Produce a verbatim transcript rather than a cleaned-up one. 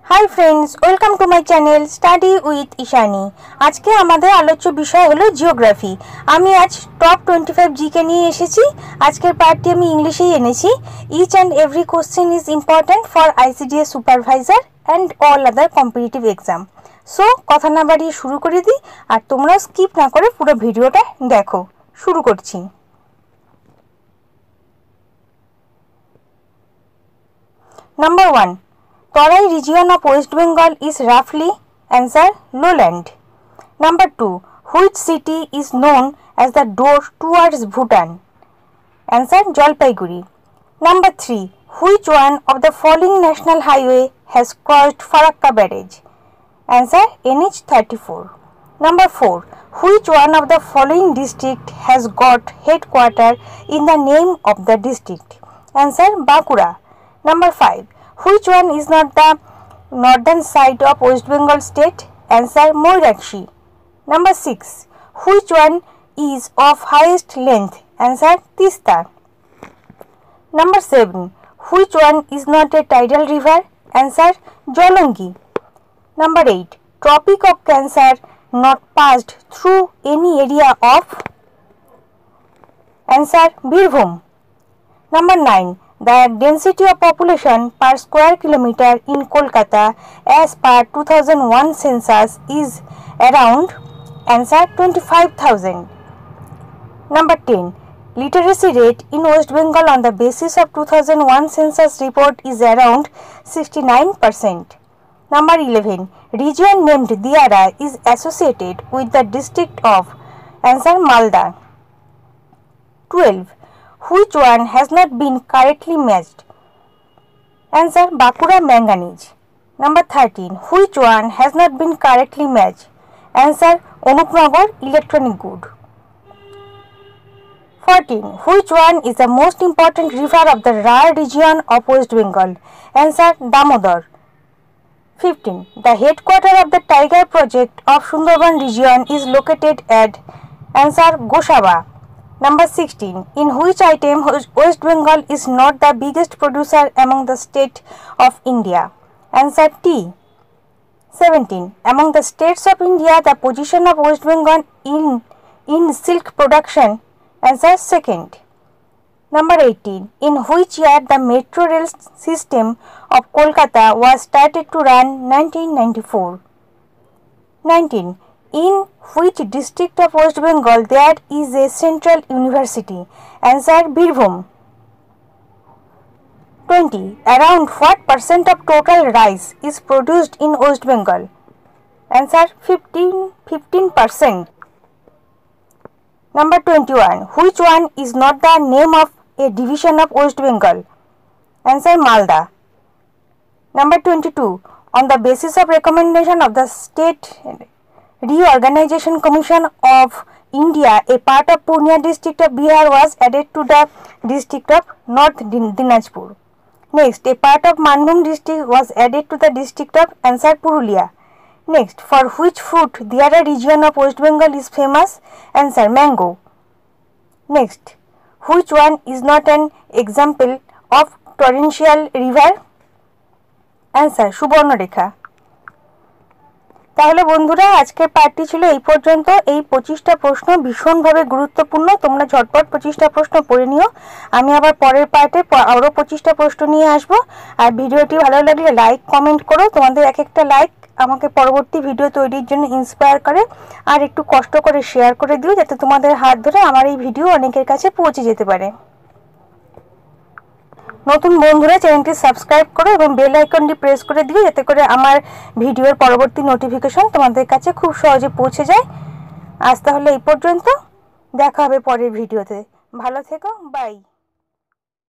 High friends welcome to my channel study with Ishani. आज के आमादेर आलोच्य विषय हलो जियोग्राफी। आमी आज टप टोয়েন্টি फाइव जी के निये एसेছি। आजकेर पार्टटी आमी इंग्लिशेई এনেছি। Each and every question is important for ICDS supervisor and all other competitive exam. So कथा ना बाड़िये शुरू करे दी और तोमरा स्किप ना करे पुरो भिडियोटा देखो। शुरू करছি। Number one, Tarai region of West Bengal is roughly answer lowland. Number two, which city is known as the door towards Bhutan? Answer Jalpaiguri. Number three, which one of the following national highway has crossed Farakka barrage? Answer N H thirty-four. Number four, which one of the following district has got headquarters in the name of the district? Answer Bankura. Number five, which one is not the northern side of West Bengal state? Answer Moirakshi. Number six, which one is of highest length? Answer Tista. Number seven, which one is not a tidal river? Answer Jolongi. Number eight, Tropic of Cancer not passed through any area of? Answer Birbhum. Number nine, the density of population per square kilometer in Kolkata as per two thousand one census is around? Answer twenty-five thousand. Number ten, literacy rate in West Bengal on the basis of two thousand one census report is around sixty-nine percent. Number eleven, region named Diara is associated with the district of? Answer Malda. twelve, which one has not been correctly matched? Answer Bakura manganese. Number thirteen, which one has not been correctly matched? Answer Anupnagar electronic good. fourteen, which one is the most important river of the Rar region of West Bengal? Answer Damodar. fifteen, the headquarters of the Tiger project of Sundarban region is located at? Answer Goshaba. Number sixteen, in which item West Bengal is not the biggest producer among the states of India? Answer tea. seventeen, among the states of India, the position of West Bengal in, in silk production? Answer second. Number eighteen, in which year the metro rail system of Kolkata was started to run? nineteen ninety-four. nineteen, in which district of West Bengal there is a central university? Answer Birbhum. twenty, around what percent of total rice is produced in West Bengal? Answer fifteen percent. Number twenty-one, which one is not the name of a division of West Bengal? Answer Malda. Number twenty-two, on the basis of recommendation of the State Reorganization Commission of India, a part of Purnia district of Bihar was added to the district of North Dinajpur. Next, a part of Manbhum district was added to the district of? Answer Purulia. Next, for which fruit Diara region of West Bengal is famous? Answer mango. Next, which one is not an example of torrential river? Answer Subarnarekha. তাহলে বন্ধুরা আজকের পার্টটি ছিল এই পর্যন্ত। এই পঁচিশটা প্রশ্ন ভীষণভাবে গুরুত্বপূর্ণ, তোমরা ঝটপট পঁচিশটা প্রশ্ন পড়ে নিও। আমি আবার পরের পার্টে আরও পঁচিশটা প্রশ্ন নিয়ে আসব। আর ভিডিওটি ভালো লাগলে লাইক কমেন্ট করো, তোমাদের এক একটা লাইক আমাকে পরবর্তী ভিডিও তৈরির জন্য ইন্সপায়ার করে। আর একটু কষ্ট করে শেয়ার করে দিও যাতে তোমাদের হাত ধরে আমার এই ভিডিও অনেকের কাছে পৌঁছে যেতে পারে। নতুন বন্ধুরা চ্যানেলটি সাবস্ক্রাইব করো এবং বেল আইকনটি প্রেস করে দিও যাতে করে আমার ভিডিওর পরবর্তী নোটিফিকেশন তোমাদের কাছে খুব সহজে পৌঁছে যায়। আজ তাহলে এই পর্যন্ত, দেখা হবে পরের ভিডিওতে। ভালো থেকো, বাই।